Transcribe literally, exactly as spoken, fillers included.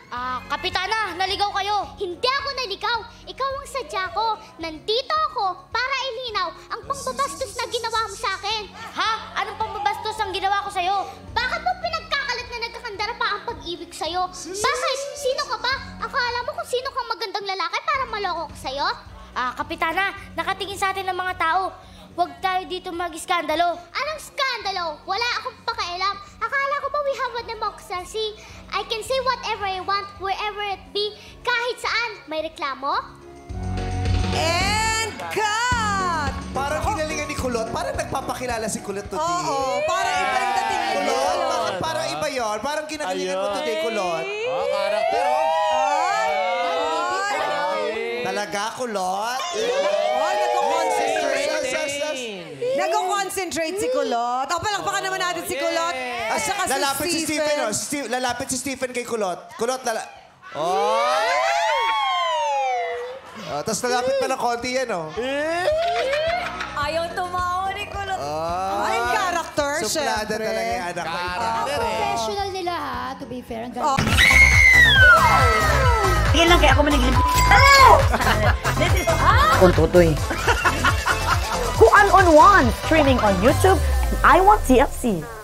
Ah, Kapitana, naligaw kayo. Hindi ako naligaw. Ikaw ang sadya ko. Nandito ako para ilinaw ang pangbabastos na ginawa mo sa akin. Ha? Anong pangbabastos ang ginawa ko sa'yo? Bakit mo pinagkakalat na nagkakandara pa ang pag-ibig sa'yo? Bakit? Sino ka ba? Akala mo kung sino kang magandang lalaki para maloko ko sa'yo? Ah, Kapitana, nakatingin sa atin ng mga tao. Huwag tayo dito mag-iskandalo. Anong skandalo? Wala akong pakialam. Akala ko ba we have a democracy? I can say whatever I want, wherever it be, kahit saan. May reklamo? And cut! Parang kinalingan ni Kulot. Parang nagpapakilala si Kulot today. Oo, parang iba yung dating ni Kulot, Kulot. bakit parang iba yun? Parang kinagalingan mo today, Kulot. Oh, karakter, oh. Talaga, Kulot? Oh, nagko-concentrate. Nagko-concentrate si Kulot. O, palakpakan naman natin si Kulot. At saka si Lalapit si Stephen, oh. Steve, lalapit si Stephen kay Kulot. Kulot, lala... Oh! Oh, tapos lalapit pa ng konti yan, oh. Ayaw tumawa ni Kulot. Oh. Ay, character, Suplada syempre. talaga yung anak ko. Karakter, eh. Professional nila, ha? To be fair, ang galing. Yan lang kaya ako maniglim. Kung tutoy. Kuan on One, streaming on YouTube and I Want T F C.